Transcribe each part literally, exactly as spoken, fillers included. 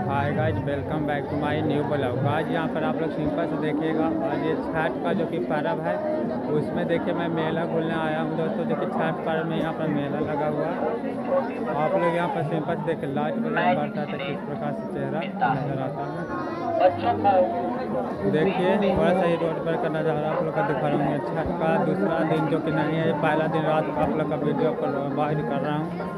Hi guys, welcome back to my new blog. आज यहाँ पर आप लोग सिंपल से देखिएगा। आज ये छठ का जो कि पर्व है उसमें देखिए मैं मेला घूमने आया हूँ दोस्तों। देखिए छठ पर्व में यहाँ पर मेला लगा हुआ है। आप लोग यहाँ पर सिंपल से देखिए लाइट वगैरह बढ़ता है, किस प्रकार से चेहरा नजर आता है। देखिए थोड़ा सा ही रोड पर का नज़ारा आप लोग का दिखा रहा हूँ। छठ का दूसरा दिन जो कि नहीं है, पहला दिन रात का आप लोग का वीडियो पर बाहर कर रहा हूँ।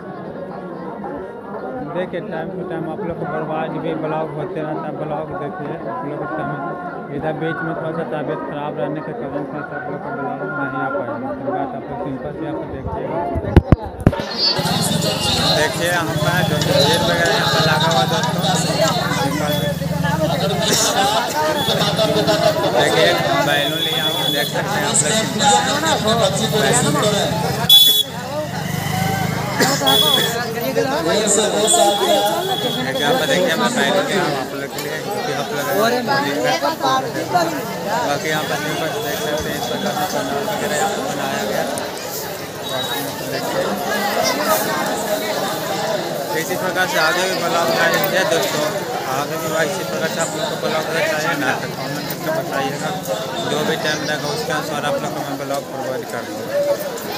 देखिए टाइम टू टाइम आप लोग को बर्बाद भी ब्लॉग होते रहता है। ब्लॉग देखिए आप लोग के समय इधर बीच में थोड़ा सा तबीयत खराब रहने के कारण थोड़ा सा आप लोग का ब्लॉग नहीं आ पाएगा। तो बात आप लोग सिंपल से यहाँ पर देखिएगा। देखिए यहाँ पर जो भीड़ वगैरह यहाँ पर लगा हुआ दोस्तों। देखिए बैलून लिया हूँ, देख सकते हैं आप लोग। यहाँ पर देखिए मैं बैलून लिया हूँ आप लोग के लिए, क्योंकि आप लोग बाकी यहाँ पर सिंपल देख सकते हैं इस प्रकार का पंडाल वगैरह यहाँ पर बनाया गया। इसी प्रकार से आगे भी ब्लॉग बनाएंगे दोस्तों। आगे भी भाई इसी प्रकार से आप लोग को ब्लॉग चाहिए ना, तो कमेंट करके बताइएगा। जो भी टाइम रहेगा उसके अनुसार आप लोग को मैं ब्लॉग प्रोवाइड कर दूँगा।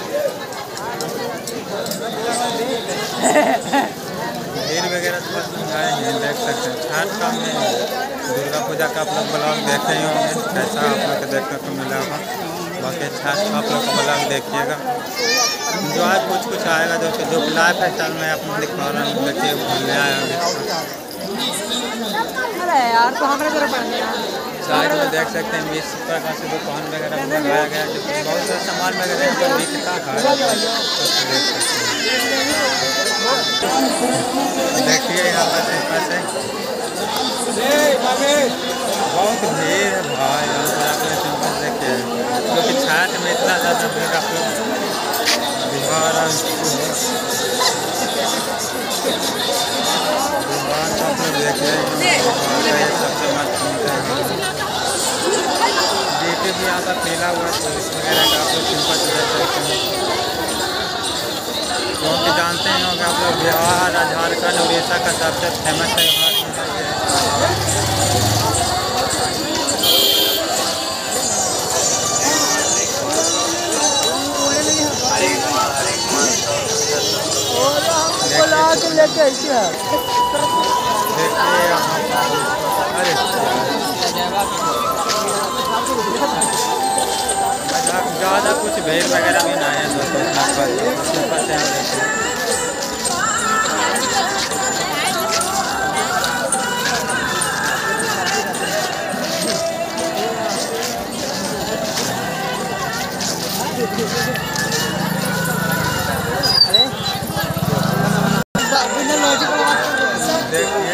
भीड़ वगैरह तो बस आए हैं, देख सकते हैं। छठ का में दुर्गा पूजा का आप लोग ब्लॉग देखे ही होंगे, कैसा आप लोग को देखने को मिला होगा। बाकी छठ का आप लोग को ब्लॉग देखिएगा, जो आज कुछ कुछ आएगा। जो जो लाइव है चल मैं आपको दिखा रहा हूँ। देखिए घूमने आया हूँ यार, तो हमारे तरफ साइड में देख सकते हैं इस प्रकार से दुकान वगैरह लगाया गया है, जो बहुत सारा सामान वगैरह यहाँ पर बिकता है। देखिए यहाँ पर सिंपल से बहुत भीड़ है भाई। यहाँ पर आप लोग सिंपल देखिए, क्योंकि छठ में इतना ज़्यादा भीड़ आप लोग बिहार आप लोग देखिए सबसे मस्त डीटी भी यहाँ पर फैला हुआ है। पुलिस वगैरह का आप लोग सिंपल से देख सकते हैं, क्योंकि जानते हैं होंगे आप लोग बिहार झारखंड उड़ीसा का सबसे फेमस त्यौहार देखिए अरे ज़्यादा कुछ भीड़ वगैरह भी नहीं है दोस्तों। देखिए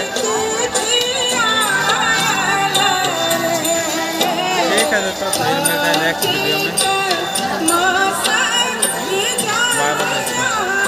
ठीक है दोस्तों, फिर मिलता है नेक्स्ट वीडियो में। Bye bye.